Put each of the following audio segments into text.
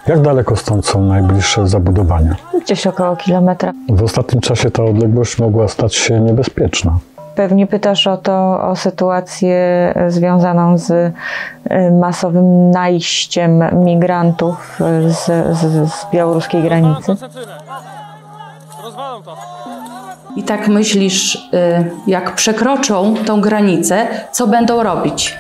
Jak daleko stąd są najbliższe zabudowania? Gdzieś około kilometra. W ostatnim czasie ta odległość mogła stać się niebezpieczna. Pewnie pytasz o sytuację związaną z masowym najściem migrantów z białoruskiej granicy. I tak myślisz, jak przekroczą tą granicę, co będą robić?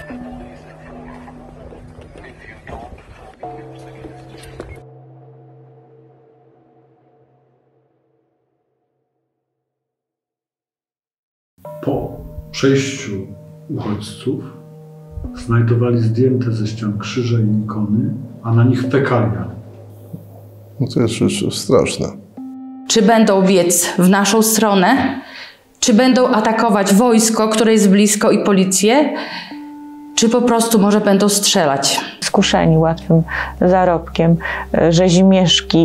Po przejściu uchodźców znajdowali zdjęte ze ścian krzyże i ikony, a na nich fekalia. No to jest rzecz straszna. Czy będą biec w naszą stronę? Czy będą atakować wojsko, które jest blisko, i policję? Czy po prostu może będą strzelać? Skuszeni łatwym zarobkiem, rzezimieszki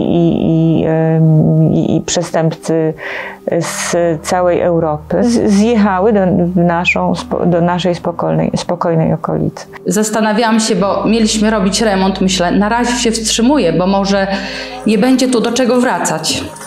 i przestępcy z całej Europy zjechały do naszej spokojnej okolicy. Zastanawiałam się, bo mieliśmy robić remont. Myślę, na razie się wstrzymuję, bo może nie będzie tu do czego wracać.